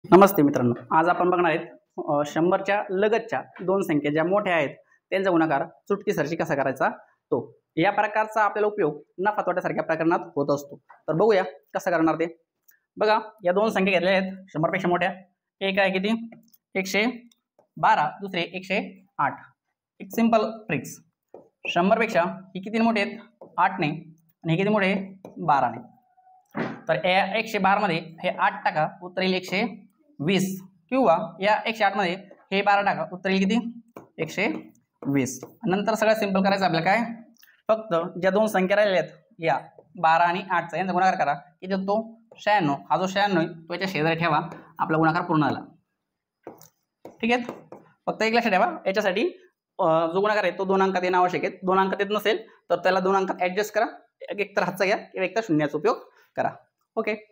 नमस्ते मित्रांनो, आज आपण बघणार आहेत 100च्या लगतच्या दोन संख्या ज्या मोठ्या आहेत त्यांचा गुणाकार चुटकीसरशी कसा करायचा तो. या प्रकारचा आपल्याला उपयोग नफा तोट्यासारख्या प्रकरणात होत असतो. तर बघूया कसं करणार ते. बघा, या दोन संख्या घेतल्या आहेत 100 पेक्षा मोठ्या. एक आहे किती 112, दुसरे 108. एक सिंपल ट्रिक्स. 100 पेक्षा ही किती मोठे आहेत 8 ने आणि हे किती मोठे 12 ने. तर या 112 मध्ये हे 8 टाका, उत्तर येईल 120, किंवा या 108 मध्ये हे 12 टाका, उत्तर येईल किती 120. नंतर सगळं सिंपल करायचं आपल्याला. काय फक्त ज्या दोन संख्या राहिल्या आहेत या 12 आणि 8चा यांचा गुणाकार करा. किती होतो 96. हा जो 96 आहे तो याच्या शेजारी ठेवा, आपला गुणाकार पूर्ण झाला. ठीक आहे, फक्त एक लक्षात ठेवा याच्यासाठी जो गुणाकार आहे तो 2 अंकात येणं आवश्यक आहे. 2 अंकात येत नसेल तर त्याला 2 अंकात ऍडजस्ट करा. एक तर हातचा घ्या किंवा एक तर शून्याचा उपयोग करा. ओके.